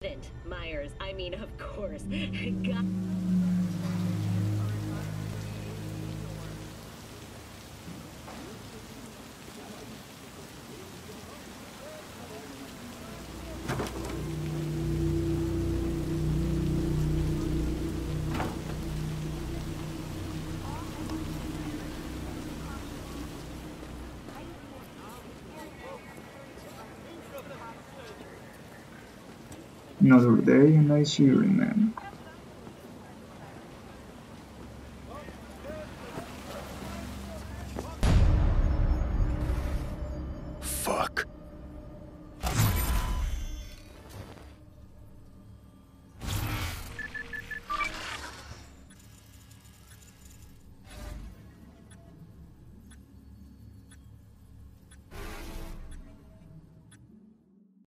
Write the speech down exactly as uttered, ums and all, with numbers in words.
Myers, I mean, of course. God. Another day and I see you, man.